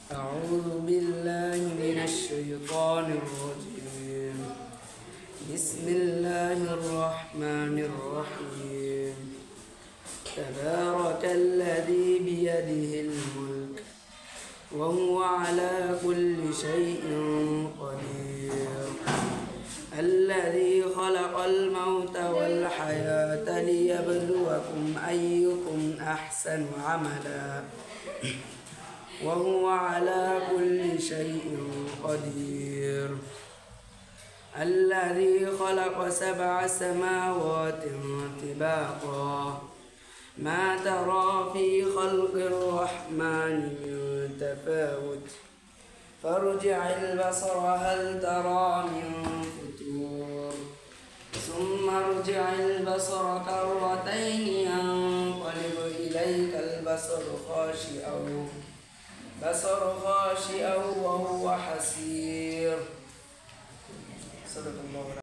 أعوذ بالله من الشيطان الرجيم. بسم الله الرحمن الرحيم. تبارك الذي بيده الملك وهو على كل شيء قدير. الذي خلق الموت والحياة ليبلوكم أيكم أحسن عملا وهو على كل شيء قدير. الذي خلق 7 سماوات طباقا ما ترى في خلق الرحمن من تفاوت فارجع البصر هل ترى من فتور ثم ارجع البصر كرتين ينقلب إليك البصر خاشئا وهو حسير. صدق الله.